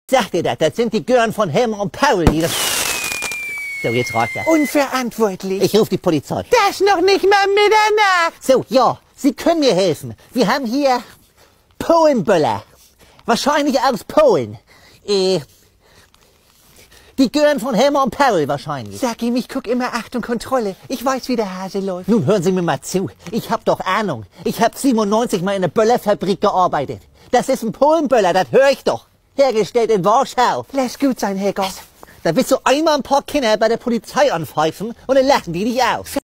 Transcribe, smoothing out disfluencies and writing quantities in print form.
Sag dir das sind die Gören von Helmer und Paul, die das... So, jetzt reicht das. Unverantwortlich. Ich rufe die Polizei. Das noch nicht mal Mitternacht. So, ja, Sie können mir helfen. Wir haben hier Polenböller. Wahrscheinlich aus Polen. Die Gören von Helmer und Paul wahrscheinlich. Sag ihm, ich guck immer Achtung, Kontrolle. Ich weiß, wie der Hase läuft. Nun hören Sie mir mal zu. Ich hab doch Ahnung. Ich hab 97 mal in einer Böllerfabrik gearbeitet. Das ist ein Polenböller, das höre ich doch. Hergestellt in Warschau. Lass gut sein, Herr Goss. Da willst du einmal ein paar Kinder bei der Polizei anpfeifen und dann lachen die dich aus.